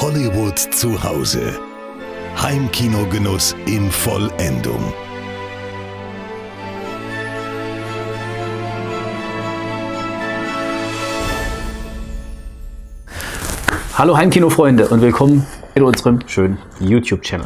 Hollywood zu Hause. Heimkinogenuss in Vollendung. Hallo Heimkino-Freunde und willkommen in unserem schönen YouTube-Channel.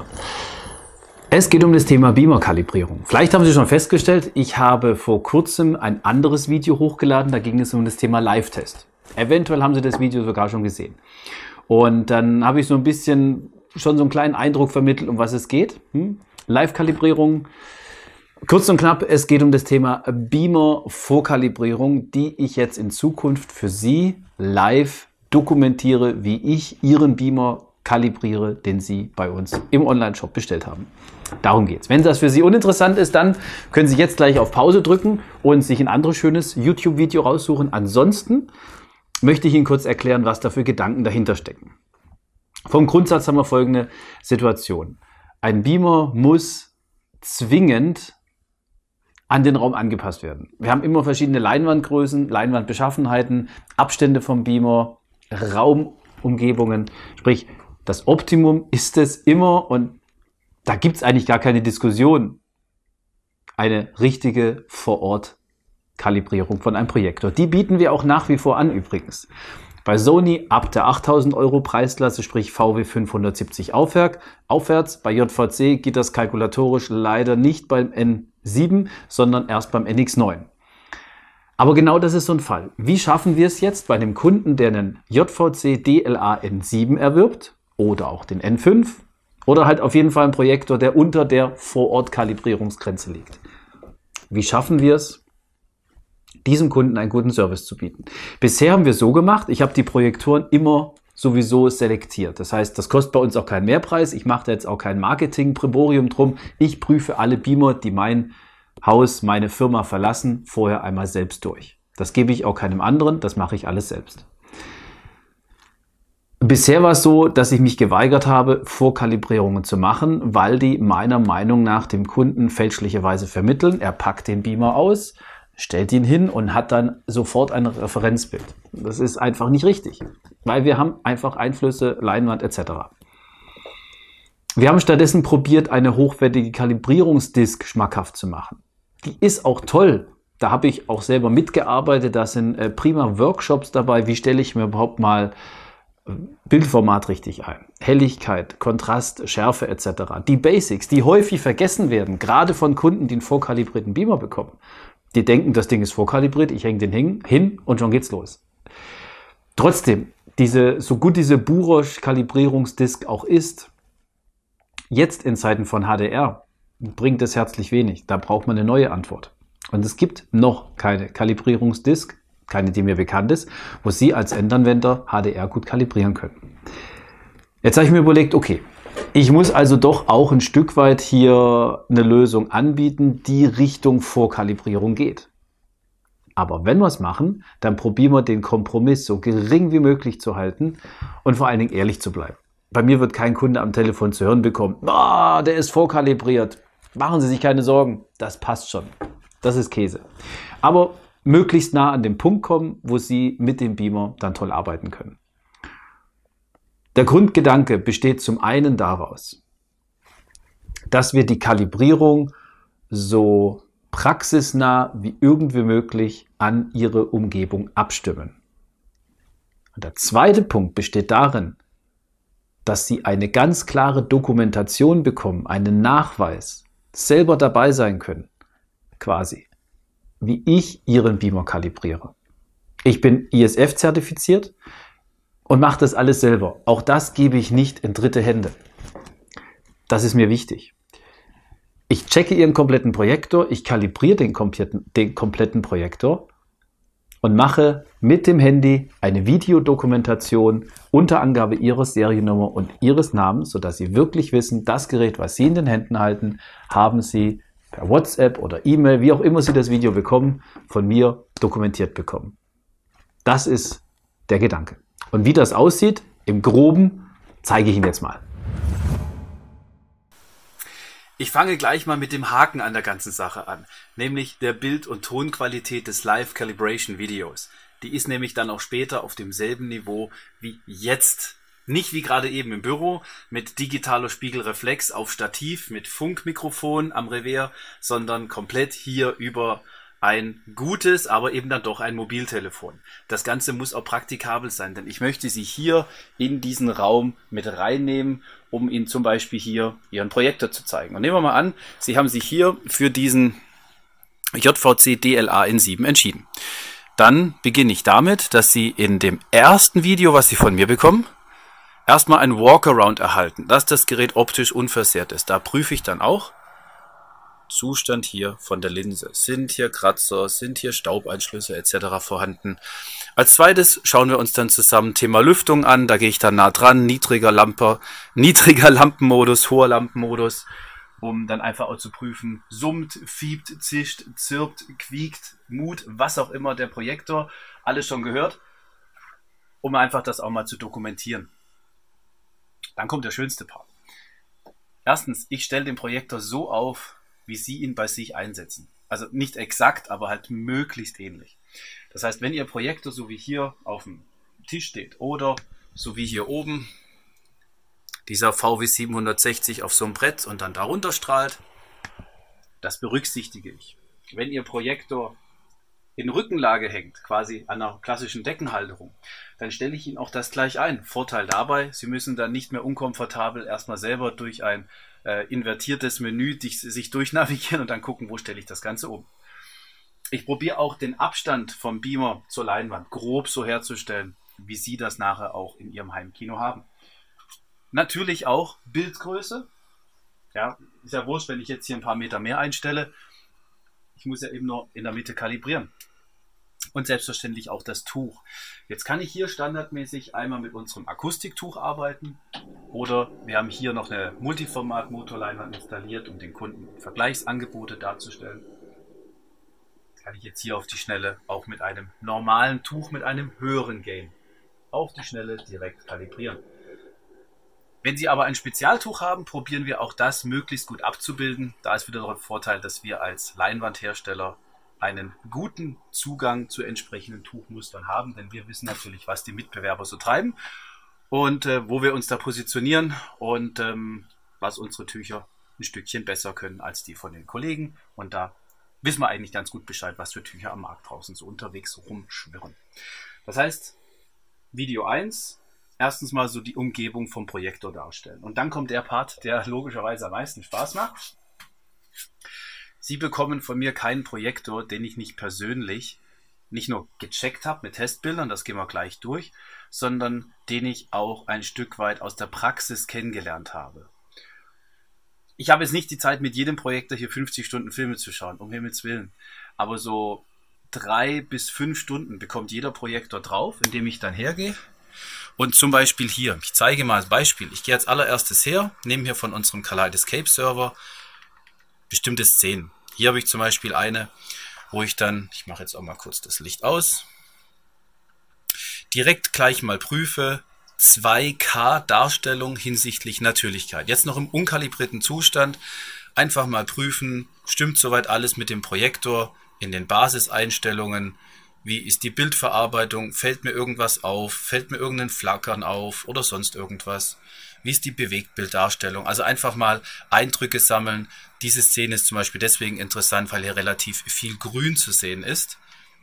Es geht um das Thema Beamer-Kalibrierung. Vielleicht haben Sie schon festgestellt, ich habe vor kurzem ein anderes Video hochgeladen, da ging es um das Thema Live-Test. Eventuell haben Sie das Video sogar schon gesehen. Und dann habe ich so ein bisschen schon so einen kleinen Eindruck vermittelt, um was es geht. Live-Kalibrierung. Kurz und knapp, es geht um das Thema Beamer-Vorkalibrierung, die ich jetzt in Zukunft für Sie live dokumentiere, wie ich Ihren Beamer kalibriere, den Sie bei uns im Online-Shop bestellt haben. Darum geht's. Wenn das für Sie uninteressant ist, dann können Sie jetzt gleich auf Pause drücken und sich ein anderes schönes YouTube-Video raussuchen. Ansonsten möchte ich Ihnen kurz erklären, was da für Gedanken dahinter stecken. Vom Grundsatz haben wir folgende Situation. Ein Beamer muss zwingend an den Raum angepasst werden. Wir haben immer verschiedene Leinwandgrößen, Leinwandbeschaffenheiten, Abstände vom Beamer, Raumumgebungen. Sprich, das Optimum ist es immer, und da gibt es eigentlich gar keine Diskussion, eine richtige Vor-Ort-Kalibrierung von einem Projektor. Die bieten wir auch nach wie vor an übrigens. Bei Sony ab der 8.000 € Preisklasse, sprich VW 570 aufwärts. Bei JVC geht das kalkulatorisch leider nicht beim N7, sondern erst beim NX9. Aber genau das ist so ein Fall. Wie schaffen wir es jetzt bei einem Kunden, der einen JVC DLA N7 erwirbt oder auch den N5 oder halt auf jeden Fall einen Projektor, der unter der Vor-Ort-Kalibrierungsgrenze liegt? Wie schaffen wir es, diesem Kunden einen guten Service zu bieten? Bisher haben wir so gemacht, ich habe die Projektoren immer sowieso selektiert. Das heißt, das kostet bei uns auch keinen Mehrpreis. Ich mache da jetzt auch kein Marketing-Primborium drum. Ich prüfe alle Beamer, die mein Haus, meine Firma verlassen, vorher einmal selbst durch. Das gebe ich auch keinem anderen, das mache ich alles selbst. Bisher war es so, dass ich mich geweigert habe, Vorkalibrierungen zu machen, weil die meiner Meinung nach dem Kunden fälschlicherweise vermitteln. Er packt den Beamer aus, stellt ihn hin und hat dann sofort ein Referenzbild. Das ist einfach nicht richtig, weil wir haben einfach Einflüsse, Leinwand etc. Wir haben stattdessen probiert, eine hochwertige Kalibrierungsdisk schmackhaft zu machen. Die ist auch toll. Da habe ich auch selber mitgearbeitet. Da sind prima Workshops dabei. Wie stelle ich mir überhaupt mal Bildformat richtig ein? Helligkeit, Kontrast, Schärfe etc. Die Basics, die häufig vergessen werden, gerade von Kunden, die einen vorkalibrierten Beamer bekommen. Die denken, das Ding ist vorkalibriert, ich hänge den hin und schon geht's los. Trotzdem, so gut diese Burosch-Kalibrierungsdisk auch ist, jetzt in Zeiten von HDR bringt es herzlich wenig. Da braucht man eine neue Antwort. Und es gibt noch keine Kalibrierungsdisk, keine, die mir bekannt ist, wo Sie als Endanwender HDR gut kalibrieren können. Jetzt habe ich mir überlegt, okay, ich muss also doch auch ein Stück weit hier eine Lösung anbieten, die Richtung Vorkalibrierung geht. Aber wenn wir es machen, dann probieren wir den Kompromiss so gering wie möglich zu halten und vor allen Dingen ehrlich zu bleiben. Bei mir wird kein Kunde am Telefon zu hören bekommen, der ist vorkalibriert. Machen Sie sich keine Sorgen, das passt schon. Das ist Käse. Aber möglichst nah an den Punkt kommen, wo Sie mit dem Beamer dann toll arbeiten können. Der Grundgedanke besteht zum einen daraus, dass wir die Kalibrierung so praxisnah wie irgendwie möglich an Ihre Umgebung abstimmen. Und der zweite Punkt besteht darin, dass Sie eine ganz klare Dokumentation bekommen, einen Nachweis, selber dabei sein können, quasi, wie ich Ihren Beamer kalibriere. Ich bin ISF zertifiziert und mache das alles selber. Auch das gebe ich nicht in dritte Hände. Das ist mir wichtig. Ich checke Ihren kompletten Projektor, ich kalibriere den kompletten Projektor und mache mit dem Handy eine Videodokumentation unter Angabe Ihrer Seriennummer und Ihres Namens, sodass Sie wirklich wissen, das Gerät, was Sie in den Händen halten, haben Sie per WhatsApp oder E-Mail, wie auch immer Sie das Video bekommen, von mir dokumentiert bekommen. Das ist der Gedanke. Und wie das aussieht, im Groben, zeige ich Ihnen jetzt mal. Ich fange gleich mal mit dem Haken an der ganzen Sache an, nämlich der Bild- und Tonqualität des Live-Calibration-Videos. Die ist nämlich dann auch später auf demselben Niveau wie jetzt Nicht wie gerade eben im Büro mit digitaler Spiegelreflex auf Stativ mit Funkmikrofon am Revers, sondern komplett hier über ein gutes, aber eben dann doch ein Mobiltelefon. Das Ganze muss auch praktikabel sein, denn ich möchte Sie hier in diesen Raum mit reinnehmen, um Ihnen zum Beispiel hier Ihren Projektor zu zeigen. Und nehmen wir mal an, Sie haben sich hier für diesen JVC DLA N7 entschieden. Dann beginne ich damit, dass Sie in dem ersten Video, was Sie von mir bekommen, erstmal ein Walkaround erhalten, dass das Gerät optisch unversehrt ist. Da prüfe ich dann auch Zustand hier von der Linse. Sind hier Kratzer, sind hier Staubeinschlüsse etc. vorhanden. Als zweites schauen wir uns dann zusammen Thema Lüftung an. Da gehe ich dann nah dran, niedriger Lampenmodus, hoher Lampenmodus, um dann einfach auch zu prüfen, summt, fiebt, zischt, zirpt, quiekt, mut, was auch immer der Projektor, alles schon gehört, um einfach das auch mal zu dokumentieren. Dann kommt der schönste Part. Erstens, ich stelle den Projektor so auf, wie Sie ihn bei sich einsetzen. Also nicht exakt, aber halt möglichst ähnlich. Das heißt, wenn Ihr Projektor so wie hier auf dem Tisch steht oder so wie hier oben dieser VW 760 auf so einem Brett und dann darunter strahlt, das berücksichtige ich. Wenn Ihr Projektor in Rückenlage hängt, quasi an einer klassischen Deckenhalterung, dann stelle ich Ihnen auch das gleich ein. Vorteil dabei, Sie müssen dann nicht mehr unkomfortabel erstmal selber durch ein invertiertes Menü sich durchnavigieren und dann gucken, wo stelle ich das Ganze um. Ich probiere auch den Abstand vom Beamer zur Leinwand grob so herzustellen, wie Sie das nachher auch in Ihrem Heimkino haben. Natürlich auch Bildgröße. Ja, ist ja wurscht, wenn ich jetzt hier ein paar Meter mehr einstelle. Ich muss ja eben nur in der Mitte kalibrieren. Und selbstverständlich auch das Tuch. Jetzt kann ich hier standardmäßig einmal mit unserem Akustiktuch arbeiten oder wir haben hier noch eine Multiformat-Motorleinwand installiert, um den Kunden Vergleichsangebote darzustellen. Das kann ich jetzt hier auf die Schnelle auch mit einem normalen Tuch mit einem höheren Gain auf die Schnelle direkt kalibrieren. Wenn Sie aber ein Spezialtuch haben, probieren wir auch das möglichst gut abzubilden. Da ist wieder der Vorteil, dass wir als Leinwandhersteller einen guten Zugang zu entsprechenden Tuchmustern haben, denn wir wissen natürlich, was die Mitbewerber so treiben und wo wir uns da positionieren und was unsere Tücher ein Stückchen besser können als die von den Kollegen. Und da wissen wir eigentlich ganz gut Bescheid, was für Tücher am Markt draußen so unterwegs rumschwirren. Das heißt, Video 1, erstens mal so die Umgebung vom Projektor darstellen. Und dann kommt der Part, der logischerweise am meisten Spaß macht. Sie bekommen von mir keinen Projektor, den ich nicht persönlich nicht nur gecheckt habe mit Testbildern, das gehen wir gleich durch, sondern den ich auch ein Stück weit aus der Praxis kennengelernt habe. Ich habe jetzt nicht die Zeit, mit jedem Projektor hier 50 Stunden Filme zu schauen, um Himmels Willen. Aber so 3 bis 5 Stunden bekommt jeder Projektor drauf, indem ich dann hergehe. Und zum Beispiel hier, ich zeige mal als Beispiel, ich gehe als allererstes her, nehme hier von unserem Kaleidoscope Server bestimmte Szenen. Hier habe ich zum Beispiel eine, wo ich dann, ich mache jetzt auch mal kurz das Licht aus, direkt gleich mal prüfe, 2K Darstellung hinsichtlich Natürlichkeit. Jetzt noch im unkalibrierten Zustand, einfach mal prüfen, stimmt soweit alles mit dem Projektor in den Basiseinstellungen, wie ist die Bildverarbeitung, fällt mir irgendwas auf, fällt mir irgendein Flackern auf oder sonst irgendwas. Wie ist die Bewegtbilddarstellung? Also einfach mal Eindrücke sammeln. Diese Szene ist zum Beispiel deswegen interessant, weil hier relativ viel Grün zu sehen ist.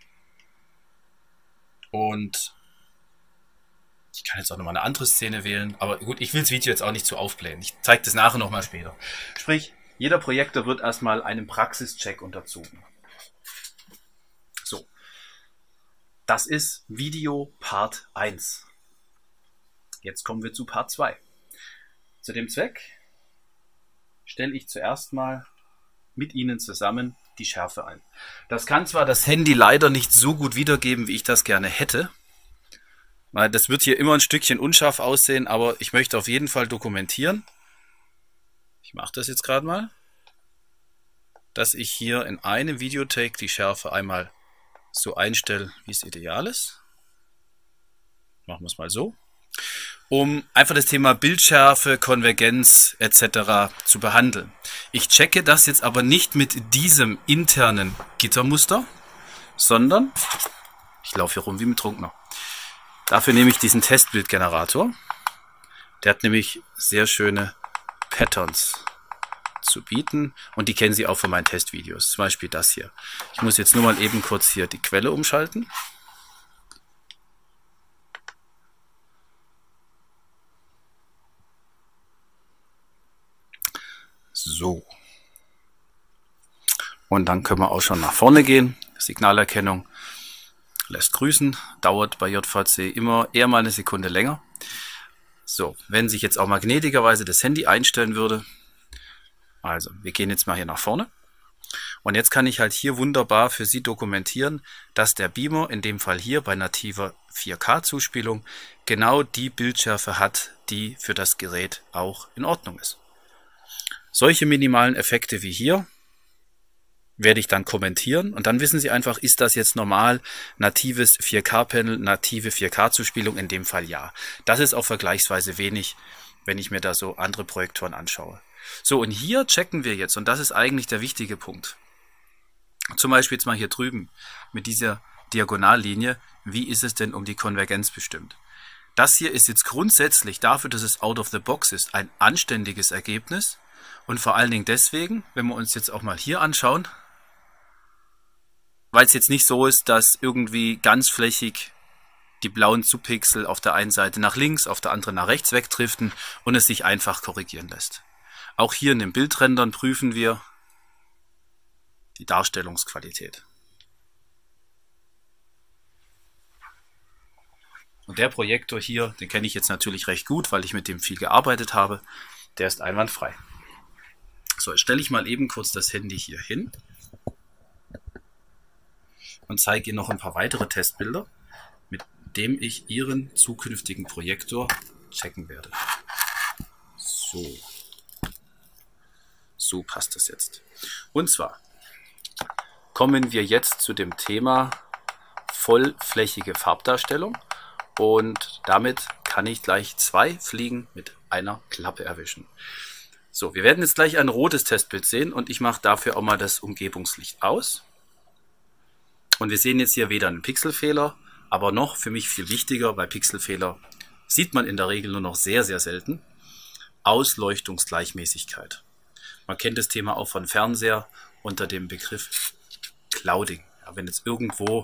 Und ich kann jetzt auch nochmal eine andere Szene wählen. Aber gut, ich will das Video jetzt auch nicht zu aufblähen. Ich zeige das nachher nochmal später. Sprich, jeder Projektor wird erstmal einem Praxischeck unterzogen. So. Das ist Video Part 1. Jetzt kommen wir zu Part 2. Zu dem Zweck stelle ich zuerst mal mit Ihnen zusammen die Schärfe ein. Das kann zwar das Handy leider nicht so gut wiedergeben, wie ich das gerne hätte, weil das wird hier immer ein Stückchen unscharf aussehen, aber ich möchte auf jeden Fall dokumentieren. Ich mache das jetzt gerade mal, dass ich hier in einem Videotake die Schärfe einmal so einstelle, wie es ideal ist. Machen wir es mal so. Um einfach das Thema Bildschärfe, Konvergenz etc. zu behandeln. Ich checke das jetzt aber nicht mit diesem internen Gittermuster, sondern ich laufe hier rum wie ein Betrunkener. Dafür nehme ich diesen Testbildgenerator Der hat nämlich sehr schöne Patterns zu bieten und die kennen Sie auch von meinen Testvideos. Zum Beispiel das hier. Ich muss jetzt nur mal eben kurz hier die Quelle umschalten. So. Und dann können wir auch schon nach vorne gehen. Signalerkennung lässt grüßen. Dauert bei JVC immer eher mal eine Sekunde länger. So, wenn sich jetzt auch magnetikerweise das Handy einstellen würde. Also, wir gehen jetzt mal hier nach vorne. Und jetzt kann ich halt hier wunderbar für Sie dokumentieren, dass der Beamer, in dem Fall hier bei nativer 4K-Zuspielung, genau die Bildschärfe hat, die für das Gerät auch in Ordnung ist. Solche minimalen Effekte wie hier werde ich dann kommentieren und dann wissen Sie einfach, ist das jetzt normal, natives 4K-Panel, native 4K-Zuspielung, in dem Fall ja. Das ist auch vergleichsweise wenig, wenn ich mir da so andere Projektoren anschaue. So, und hier checken wir jetzt, und das ist eigentlich der wichtige Punkt. Zum Beispiel jetzt mal hier drüben mit dieser Diagonallinie, wie ist es denn um die Konvergenz bestimmt? Das hier ist jetzt grundsätzlich dafür, dass es out of the box ist, ein anständiges Ergebnis. Und vor allen Dingen deswegen, wenn wir uns jetzt auch mal hier anschauen, weil es jetzt nicht so ist, dass irgendwie ganz flächig die blauen Subpixel auf der einen Seite nach links, auf der anderen nach rechts wegdriften und es sich einfach korrigieren lässt. Auch hier in den Bildrendern prüfen wir die Darstellungsqualität. Und der Projektor hier, den kenne ich jetzt natürlich recht gut, weil ich mit dem viel gearbeitet habe, der ist einwandfrei. So, jetzt stelle ich mal eben kurz das Handy hier hin und zeige Ihnen noch ein paar weitere Testbilder, mit dem ich Ihren zukünftigen Projektor checken werde. So passt das jetzt. Und zwar kommen wir jetzt zu dem Thema vollflächige Farbdarstellung und damit kann ich gleich 2 Fliegen mit einer Klappe erwischen. So, wir werden jetzt gleich ein rotes Testbild sehen und ich mache dafür auch mal das Umgebungslicht aus. Und wir sehen jetzt hier weder einen Pixelfehler, aber noch für mich viel wichtiger, weil Pixelfehler sieht man in der Regel nur noch sehr, sehr selten, Ausleuchtungsgleichmäßigkeit. Man kennt das Thema auch von Fernseher unter dem Begriff Clouding. Ja, wenn jetzt irgendwo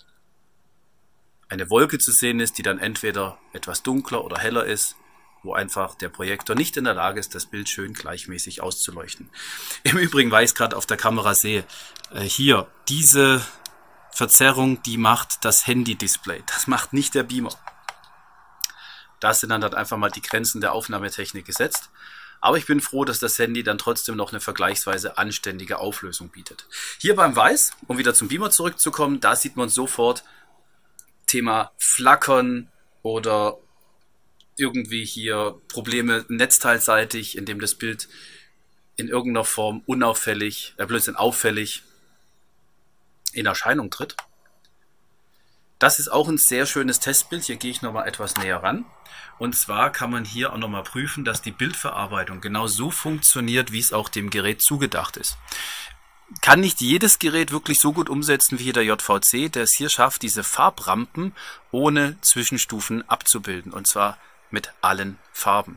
eine Wolke zu sehen ist, die dann entweder etwas dunkler oder heller ist, wo einfach der Projektor nicht in der Lage ist, das Bild schön gleichmäßig auszuleuchten. Im Übrigen, weil ich es gerade auf der Kamera sehe, hier, diese Verzerrung, die macht das Handy-Display. Das macht nicht der Beamer. Da sind dann halt einfach mal die Grenzen der Aufnahmetechnik gesetzt. Aber ich bin froh, dass das Handy dann trotzdem noch eine vergleichsweise anständige Auflösung bietet. Hier beim Weiß, um wieder zum Beamer zurückzukommen, da sieht man sofort Thema Flackern oder irgendwie hier Probleme netzteilseitig, indem das Bild in irgendeiner Form unauffällig, auffällig in Erscheinung tritt. Das ist auch ein sehr schönes Testbild. Hier gehe ich nochmal etwas näher ran. Und zwar kann man hier auch nochmal prüfen, dass die Bildverarbeitung genau so funktioniert, wie es auch dem Gerät zugedacht ist. Kann nicht jedes Gerät wirklich so gut umsetzen wie der JVC, der es hier schafft, diese Farbrampen ohne Zwischenstufen abzubilden. Und zwar mit allen Farben.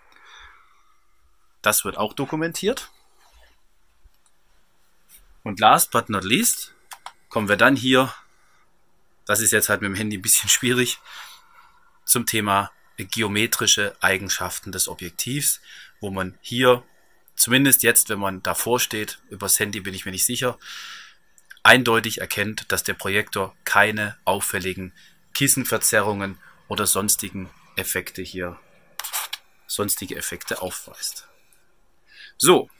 Das wird auch dokumentiert. Und last but not least kommen wir dann hier, das ist jetzt halt mit dem Handy ein bisschen schwierig, zum Thema geometrische Eigenschaften des Objektivs, wo man hier, zumindest jetzt, wenn man davor steht, übers Handy bin ich mir nicht sicher, eindeutig erkennt, dass der Projektor keine auffälligen Kissenverzerrungen oder sonstige Effekte aufweist. So.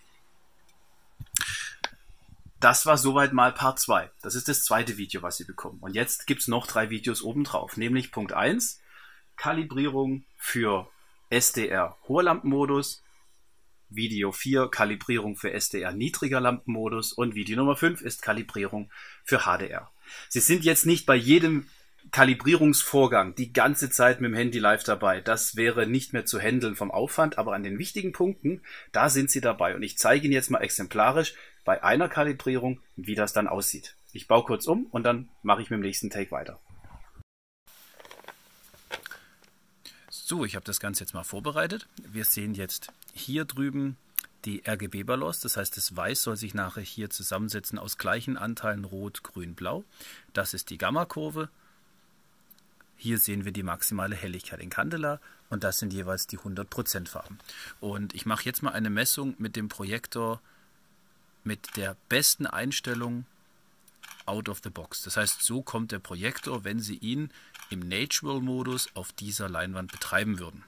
Das war soweit mal Part 2. Das ist das zweite Video, was Sie bekommen. Und jetzt gibt es noch 3 Videos obendrauf. Nämlich Punkt 1, Kalibrierung für SDR hoher Lampenmodus. Video 4, Kalibrierung für SDR niedriger Lampenmodus. Und Video Nummer 5 ist Kalibrierung für HDR. Sie sind jetzt nicht bei jedem Kalibrierungsvorgang die ganze Zeit mit dem Handy live dabei. Das wäre nicht mehr zu handeln vom Aufwand, aber an den wichtigen Punkten, da sind Sie dabei. Und ich zeige Ihnen jetzt mal exemplarisch bei einer Kalibrierung, wie das dann aussieht. Ich baue kurz um und dann mache ich mit dem nächsten Take weiter. So, ich habe das Ganze jetzt mal vorbereitet. Wir sehen jetzt hier drüben die RGB-Balance, das heißt, das Weiß soll sich nachher hier zusammensetzen aus gleichen Anteilen Rot, Grün, Blau. Das ist die Gamma-Kurve. Hier sehen wir die maximale Helligkeit in Candela und das sind jeweils die 100% Farben. Und ich mache jetzt mal eine Messung mit dem Projektor mit der besten Einstellung out of the box. Das heißt, so kommt der Projektor, wenn Sie ihn im Natural-Modus auf dieser Leinwand betreiben würden.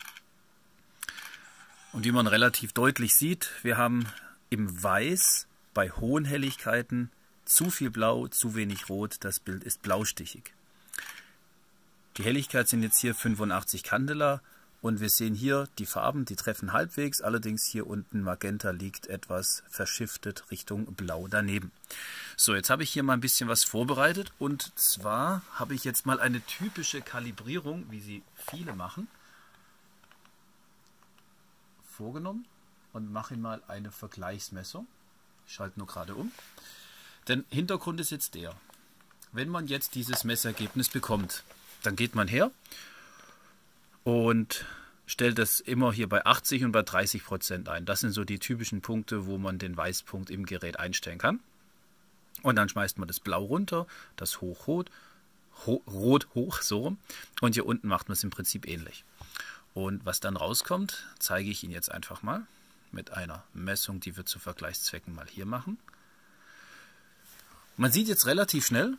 Und wie man relativ deutlich sieht, wir haben im Weiß bei hohen Helligkeiten zu viel Blau, zu wenig Rot. Das Bild ist blaustichig. Die Helligkeit sind jetzt hier 85 Candela und wir sehen hier die Farben, die treffen halbwegs. Allerdings hier unten Magenta liegt etwas verschiftet Richtung Blau daneben. So, jetzt habe ich hier mal ein bisschen was vorbereitet und zwar habe ich jetzt mal eine typische Kalibrierung, wie sie viele machen, vorgenommen und mache mal eine Vergleichsmessung. Ich schalte nur gerade um. Denn Hintergrund ist jetzt der. Wenn man jetzt dieses Messergebnis bekommt, dann geht man her und stellt das immer hier bei 80 und bei 30% ein. Das sind so die typischen Punkte, wo man den Weißpunkt im Gerät einstellen kann. Und dann schmeißt man das Blau runter, das Rot hoch, so rum. Und hier unten macht man es im Prinzip ähnlich. Und was dann rauskommt, zeige ich Ihnen jetzt einfach mal mit einer Messung, die wir zu Vergleichszwecken mal hier machen. Man sieht jetzt relativ schnell,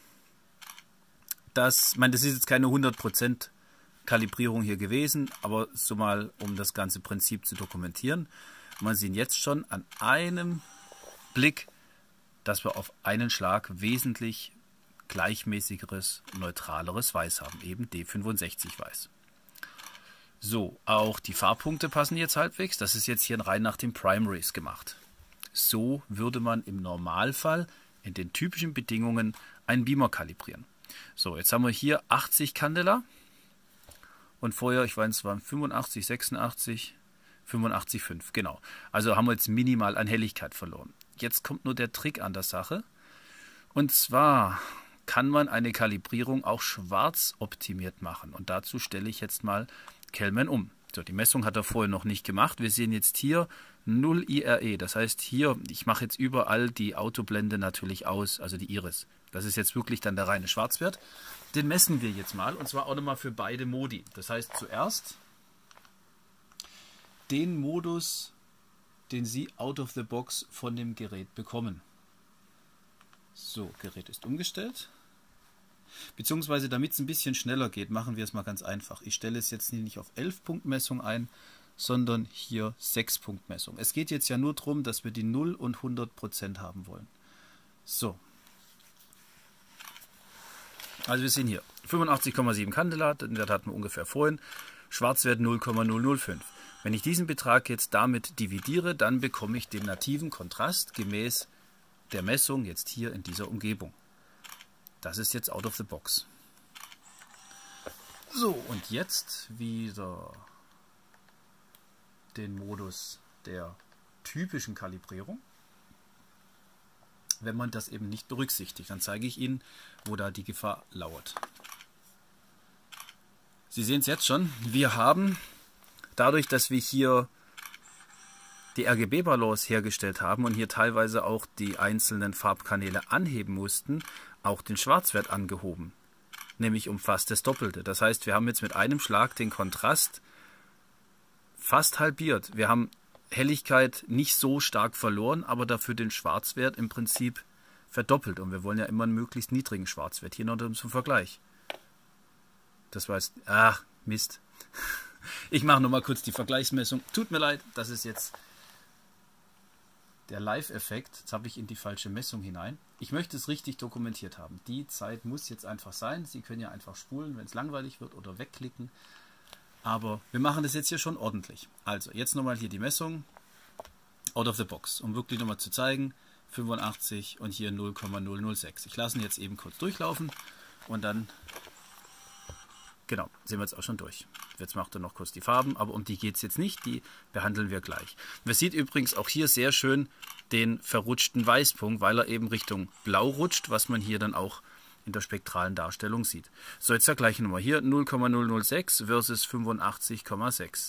dass, ich meine, das ist jetzt keine 100% Kalibrierung hier gewesen, aber so mal, um das ganze Prinzip zu dokumentieren. Man sieht jetzt schon an einem Blick, dass wir auf einen Schlag wesentlich gleichmäßigeres, neutraleres Weiß haben, eben D65 Weiß. So, auch die Farbpunkte passen jetzt halbwegs. Das ist jetzt hier rein nach den Primaries gemacht. So würde man im Normalfall in den typischen Bedingungen einen Beamer kalibrieren. So, jetzt haben wir hier 80 Candela und vorher, ich weiß, es waren 85, 86, 85,5, genau. Also haben wir jetzt minimal an Helligkeit verloren. Jetzt kommt nur der Trick an der Sache. Und zwar kann man eine Kalibrierung auch schwarz optimiert machen. Und dazu stelle ich jetzt mal Kelman um. So, die Messung hat er vorher noch nicht gemacht. Wir sehen jetzt hier 0 IRE. Das heißt hier, ich mache jetzt überall die Autoblende natürlich aus, also die Iris. Das ist jetzt wirklich dann der reine Schwarzwert. Den messen wir jetzt mal und zwar auch nochmal für beide Modi. Das heißt zuerst den Modus, den Sie out of the box von dem Gerät bekommen. So, Gerät ist umgestellt. Beziehungsweise, damit es ein bisschen schneller geht, machen wir es mal ganz einfach. Ich stelle es jetzt nicht auf 11-Punkt-Messung ein, sondern hier 6-Punkt-Messung. Es geht jetzt ja nur darum, dass wir die 0 und 100% haben wollen. So. Also wir sehen hier 85,7 Candela, den Wert hatten wir ungefähr vorhin. Schwarzwert 0,005. Wenn ich diesen Betrag jetzt damit dividiere, dann bekomme ich den nativen Kontrast gemäß der Messung jetzt hier in dieser Umgebung. Das ist jetzt out of the box. So, und jetzt wieder den Modus der typischen Kalibrierung. Wenn man das eben nicht berücksichtigt, dann zeige ich Ihnen, wo da die Gefahr lauert. Sie sehen es jetzt schon, wir haben dadurch, dass wir hier die RGB-Balance hergestellt haben und hier teilweise auch die einzelnen Farbkanäle anheben mussten, auch den Schwarzwert angehoben, nämlich um fast das Doppelte. Das heißt, wir haben jetzt mit einem Schlag den Kontrast fast halbiert. Wir haben Helligkeit nicht so stark verloren, aber dafür den Schwarzwert im Prinzip verdoppelt. Und wir wollen ja immer einen möglichst niedrigen Schwarzwert. Hier noch zum Vergleich. Das war jetzt, ach Mist. Ich mache nochmal kurz die Vergleichsmessung. Tut mir leid, das ist jetzt der Live-Effekt. Jetzt habe ich in die falsche Messung hinein. Ich möchte es richtig dokumentiert haben. Die Zeit muss jetzt einfach sein. Sie können ja einfach spulen, wenn es langweilig wird, oder wegklicken. Aber wir machen das jetzt hier schon ordentlich. Also, jetzt nochmal hier die Messung. Out of the box. Um wirklich nochmal zu zeigen. 85 und hier 0,006. Ich lasse ihn jetzt eben kurz durchlaufen. Und dann, genau, sehen wir jetzt auch schon durch. Jetzt macht er noch kurz die Farben, aber um die geht es jetzt nicht, die behandeln wir gleich. Man sieht übrigens auch hier sehr schön den verrutschten Weißpunkt, weil er eben Richtung Blau rutscht, was man hier dann auch in der spektralen Darstellung sieht. So, jetzt vergleichen wir mal hier 0,006 versus 85,6.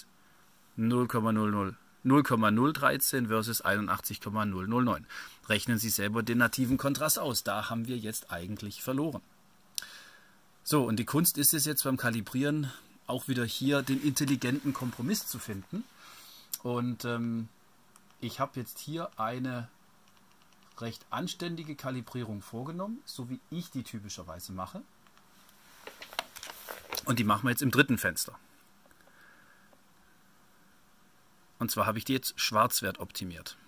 0,013 versus 81,009. Rechnen Sie selber den nativen Kontrast aus. Da haben wir jetzt eigentlich verloren. So, und die Kunst ist es jetzt beim Kalibrieren auch wieder hier den intelligenten Kompromiss zu finden. Und ich habe jetzt hier eine recht anständige Kalibrierung vorgenommen, so wie ich die typischerweise mache. Und die machen wir jetzt im dritten Fenster. Und zwar habe ich die jetzt Schwarzwert optimiert.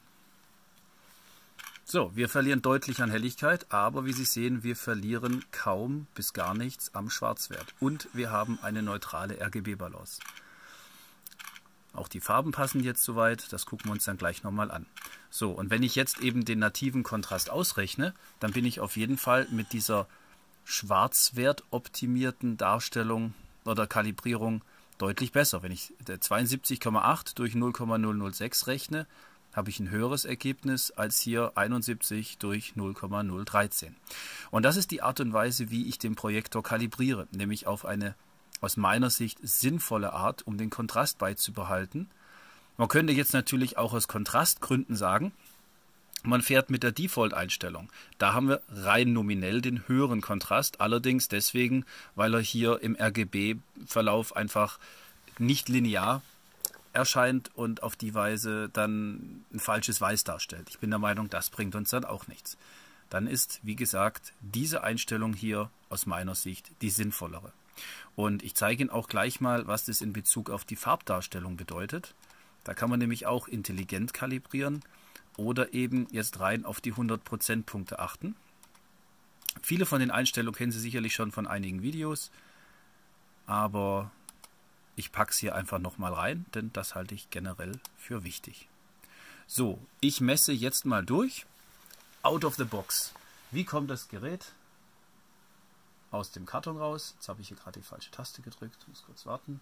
So, wir verlieren deutlich an Helligkeit, aber wie Sie sehen, wir verlieren kaum bis gar nichts am Schwarzwert. Und wir haben eine neutrale RGB-Balance. Auch die Farben passen jetzt soweit, das gucken wir uns dann gleich nochmal an. So, und wenn ich jetzt eben den nativen Kontrast ausrechne, dann bin ich auf jeden Fall mit dieser schwarzwertoptimierten Darstellung oder Kalibrierung deutlich besser. Wenn ich 72,8 durch 0,006 rechne, habe ich ein höheres Ergebnis als hier 71 durch 0,013. Und das ist die Art und Weise, wie ich den Projektor kalibriere, nämlich auf eine aus meiner Sicht sinnvolle Art, um den Kontrast beizubehalten. Man könnte jetzt natürlich auch aus Kontrastgründen sagen, man fährt mit der Default-Einstellung. Da haben wir rein nominell den höheren Kontrast, allerdings deswegen, weil er hier im RGB-Verlauf einfach nicht linear erscheint und auf die Weise dann ein falsches Weiß darstellt. Ich bin der Meinung, das bringt uns dann auch nichts. Dann ist, wie gesagt, diese Einstellung hier aus meiner Sicht die sinnvollere. Und ich zeige Ihnen auch gleich mal, was das in Bezug auf die Farbdarstellung bedeutet. Da kann man nämlich auch intelligent kalibrieren oder eben jetzt rein auf die 100% Punkte achten. Viele von den Einstellungen kennen Sie sicherlich schon von einigen Videos, aber ich packe es hier einfach nochmal rein, denn das halte ich generell für wichtig. So, ich messe jetzt mal durch, out of the box. Wie kommt das Gerät aus dem Karton raus? Jetzt habe ich hier gerade die falsche Taste gedrückt, muss kurz warten.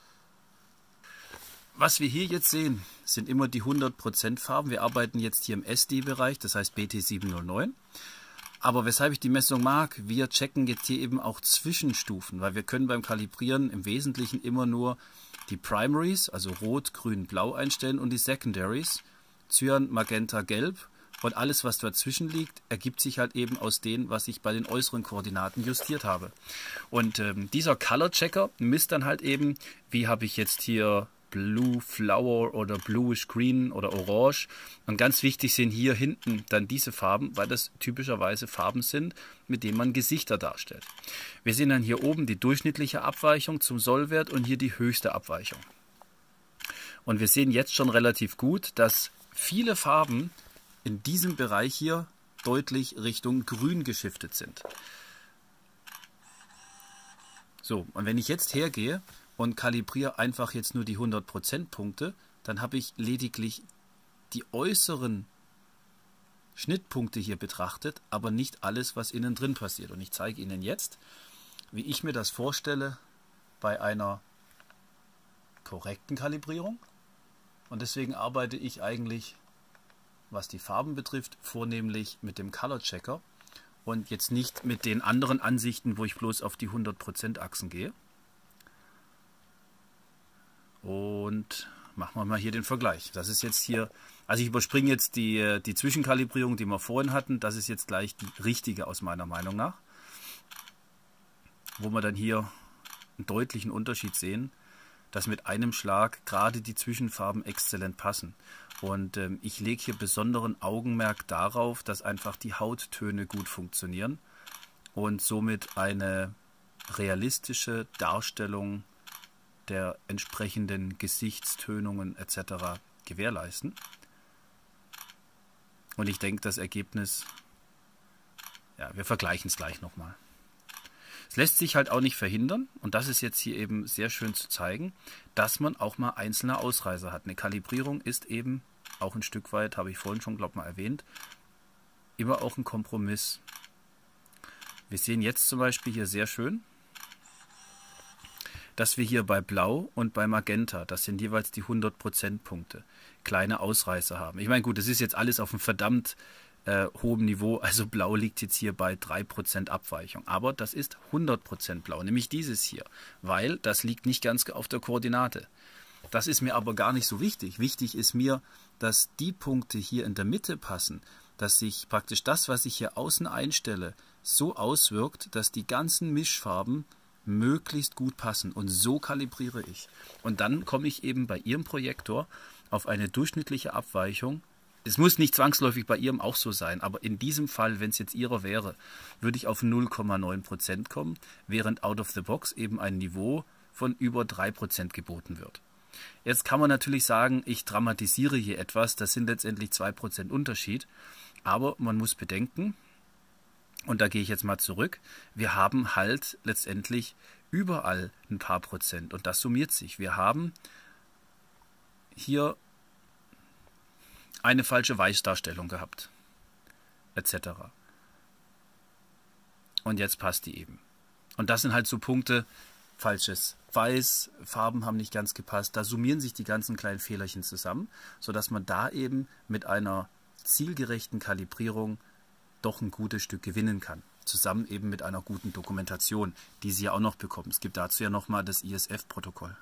Was wir hier jetzt sehen, sind immer die 100% Farben. Wir arbeiten jetzt hier im SD-Bereich, das heißt BT709. Aber weshalb ich die Messung mag, wir checken jetzt hier eben auch Zwischenstufen, weil wir können beim Kalibrieren im Wesentlichen immer nur die Primaries, also Rot, Grün, Blau einstellen und die Secondaries, Cyan, Magenta, Gelb. Und alles, was dazwischen liegt, ergibt sich halt eben aus dem, was ich bei den äußeren Koordinaten justiert habe. Und dieser Color Checker misst dann halt eben, wie habe ich jetzt hier Blue Flower oder Bluish Green oder Orange. Und ganz wichtig sind hier hinten dann diese Farben, weil das typischerweise Farben sind, mit denen man Gesichter darstellt. Wir sehen dann hier oben die durchschnittliche Abweichung zum Sollwert und hier die höchste Abweichung. Und wir sehen jetzt schon relativ gut, dass viele Farben in diesem Bereich hier deutlich Richtung Grün geschiftet sind. So, und wenn ich jetzt hergehe und kalibriere einfach jetzt nur die 100% Punkte, dann habe ich lediglich die äußeren Schnittpunkte hier betrachtet, aber nicht alles, was innen drin passiert. Und ich zeige Ihnen jetzt, wie ich mir das vorstelle bei einer korrekten Kalibrierung. Und deswegen arbeite ich eigentlich, was die Farben betrifft, vornehmlich mit dem Color Checker und jetzt nicht mit den anderen Ansichten, wo ich bloß auf die 100% Achsen gehe. Und machen wir mal hier den Vergleich. Das ist jetzt hier, also ich überspringe jetzt die Zwischenkalibrierung, die wir vorhin hatten. Das ist jetzt gleich die richtige aus meiner Meinung nach. Wo wir dann hier einen deutlichen Unterschied sehen, dass mit einem Schlag gerade die Zwischenfarben exzellent passen. Und ich lege hier besonderen Augenmerk darauf, dass einfach die Hauttöne gut funktionieren und somit eine realistische Darstellung der entsprechenden Gesichtstönungen etc. gewährleisten. Und ich denke, das Ergebnis, ja, wir vergleichen es gleich nochmal. Es lässt sich halt auch nicht verhindern, und das ist jetzt hier eben sehr schön zu zeigen, dass man auch mal einzelne Ausreißer hat. Eine Kalibrierung ist eben auch ein Stück weit, habe ich vorhin schon, glaube ich, mal erwähnt, immer auch ein Kompromiss. Wir sehen jetzt zum Beispiel hier sehr schön, dass wir hier bei Blau und bei Magenta, das sind jeweils die 100% Punkte, kleine Ausreißer haben. Ich meine, gut, das ist jetzt alles auf einem verdammt hohem Niveau. Also blau liegt jetzt hier bei 3% Abweichung. Aber das ist 100% blau, nämlich dieses hier, weil das liegt nicht ganz auf der Koordinate. Das ist mir aber gar nicht so wichtig. Wichtig ist mir, dass die Punkte hier in der Mitte passen, dass sich praktisch das, was ich hier außen einstelle, so auswirkt, dass die ganzen Mischfarben möglichst gut passen. Und so kalibriere ich. Und dann komme ich eben bei Ihrem Projektor auf eine durchschnittliche Abweichung. Es muss nicht zwangsläufig bei Ihrem auch so sein, aber in diesem Fall, wenn es jetzt Ihrer wäre, würde ich auf 0,9% kommen, während out of the box eben ein Niveau von über 3% geboten wird. Jetzt kann man natürlich sagen, ich dramatisiere hier etwas, das sind letztendlich 2% Unterschied, aber man muss bedenken, und da gehe ich jetzt mal zurück, wir haben halt letztendlich überall ein paar Prozent und das summiert sich. Wir haben hier eine falsche Weißdarstellung gehabt, etc. Und jetzt passt die eben. Und das sind halt so Punkte, falsches Weiß, Farben haben nicht ganz gepasst, da summieren sich die ganzen kleinen Fehlerchen zusammen, sodass man da eben mit einer zielgerechten Kalibrierung doch ein gutes Stück gewinnen kann. Zusammen eben mit einer guten Dokumentation, die Sie ja auch noch bekommen. Es gibt dazu ja nochmal das ISF-Protokoll.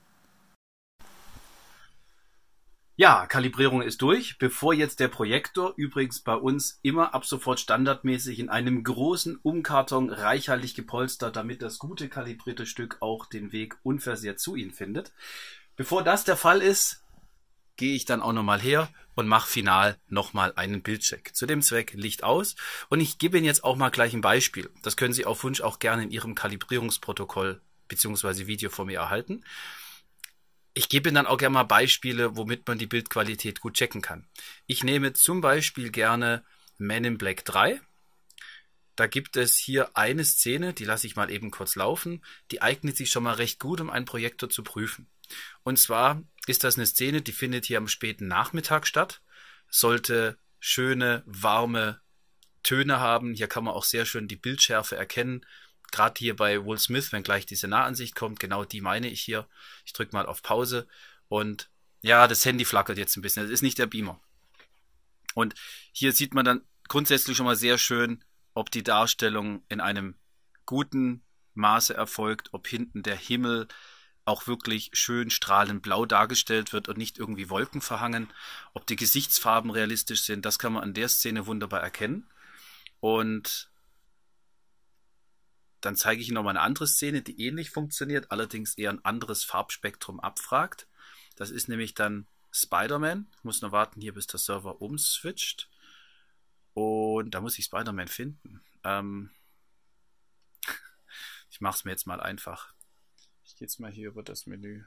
Ja, Kalibrierung ist durch. Bevor jetzt der Projektor, übrigens bei uns immer ab sofort standardmäßig in einem großen Umkarton reichhaltig gepolstert, damit das gute kalibrierte Stück auch den Weg unversehrt zu Ihnen findet. Bevor das der Fall ist, gehe ich dann auch nochmal her und mache final nochmal einen Bildcheck. Zu dem Zweck Licht aus und ich gebe Ihnen jetzt auch mal gleich ein Beispiel. Das können Sie auf Wunsch auch gerne in Ihrem Kalibrierungsprotokoll bzw. Video von mir erhalten. Ich gebe Ihnen dann auch gerne mal Beispiele, womit man die Bildqualität gut checken kann. Ich nehme zum Beispiel gerne Men in Black 3. Da gibt es hier eine Szene, die lasse ich mal eben kurz laufen. Die eignet sich schon mal recht gut, um einen Projektor zu prüfen. Und zwar ist das eine Szene, die findet hier am späten Nachmittag statt. Sollte schöne, warme Töne haben. Hier kann man auch sehr schön die Bildschärfe erkennen. Gerade hier bei Will Smith, wenn gleich diese Nahansicht kommt, genau die meine ich hier. Ich drücke mal auf Pause und ja, das Handy flackert jetzt ein bisschen. Das ist nicht der Beamer. Und hier sieht man dann grundsätzlich schon mal sehr schön, ob die Darstellung in einem guten Maße erfolgt, ob hinten der Himmel auch wirklich schön strahlend blau dargestellt wird und nicht irgendwie wolkenverhangen, ob die Gesichtsfarben realistisch sind, das kann man an der Szene wunderbar erkennen. Und dann zeige ich Ihnen nochmal eine andere Szene, die ähnlich funktioniert, allerdings eher ein anderes Farbspektrum abfragt. Das ist nämlich dann Spider-Man. Ich muss nur warten hier, bis der Server umswitcht. Und da muss ich Spider-Man finden. Ich mache es mir jetzt mal einfach. Ich gehe jetzt mal hier über das Menü.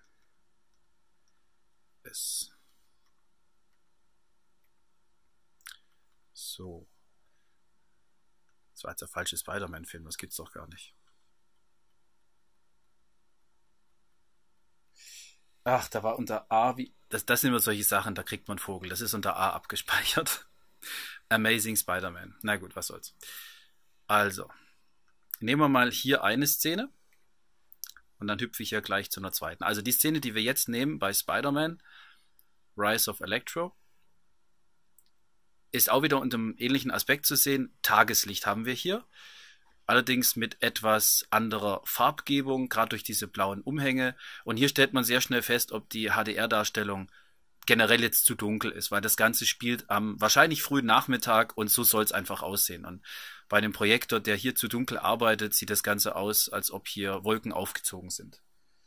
So. Das war jetzt der falsche Spider-Man-Film, das gibt's doch gar nicht. Ach, da war unter A, das sind immer solche Sachen, da kriegt man Vogel. Das ist unter A abgespeichert. Amazing Spider-Man. Na gut, was soll's. Also, nehmen wir mal hier eine Szene. Und dann hüpfe ich ja gleich zu einer zweiten. Also die Szene, die wir jetzt nehmen bei Spider-Man, Rise of Electro, ist auch wieder unter einem ähnlichen Aspekt zu sehen. Tageslicht haben wir hier. Allerdings mit etwas anderer Farbgebung, gerade durch diese blauen Umhänge. Und hier stellt man sehr schnell fest, ob die HDR-Darstellung generell jetzt zu dunkel ist, weil das Ganze spielt am wahrscheinlich frühen Nachmittag und so soll es einfach aussehen. Und bei einem Projektor, der hier zu dunkel arbeitet, sieht das Ganze aus, als ob hier Wolken aufgezogen sind.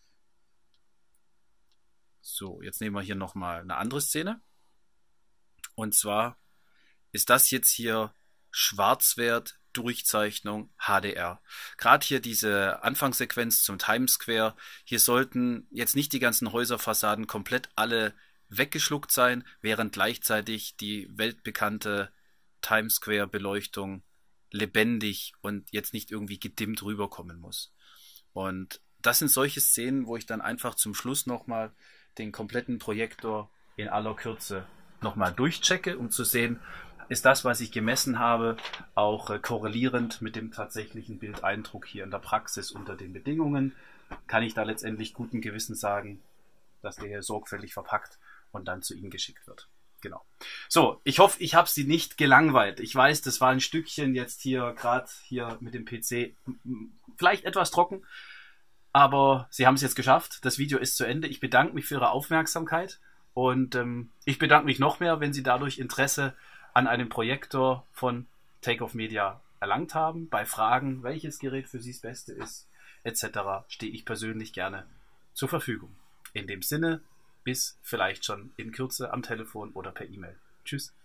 So, jetzt nehmen wir hier nochmal eine andere Szene. Und zwar ist das jetzt hier Schwarzwert, Durchzeichnung, HDR. Gerade hier diese Anfangssequenz zum Times Square. Hier sollten jetzt nicht die ganzen Häuserfassaden komplett alle weggeschluckt sein, während gleichzeitig die weltbekannte Times Square Beleuchtung lebendig und jetzt nicht irgendwie gedimmt rüberkommen muss. Und das sind solche Szenen, wo ich dann einfach zum Schluss nochmal den kompletten Projektor in aller Kürze nochmal durchchecke, um zu sehen, ist das, was ich gemessen habe, auch korrelierend mit dem tatsächlichen Bildeindruck hier in der Praxis unter den Bedingungen. Kann ich da letztendlich guten Gewissens sagen, dass der hier sorgfältig verpackt und dann zu Ihnen geschickt wird. Genau. So, ich hoffe, ich habe Sie nicht gelangweilt. Ich weiß, das war ein Stückchen jetzt hier, gerade hier mit dem PC, vielleicht etwas trocken, aber Sie haben es jetzt geschafft. Das Video ist zu Ende. Ich bedanke mich für Ihre Aufmerksamkeit und ich bedanke mich noch mehr, wenn Sie dadurch Interesse an einem Projektor von Takeoff Media erlangt haben. Bei Fragen, welches Gerät für Sie das Beste ist, etc., stehe ich persönlich gerne zur Verfügung. In dem Sinne, bis vielleicht schon in Kürze am Telefon oder per E-Mail. Tschüss.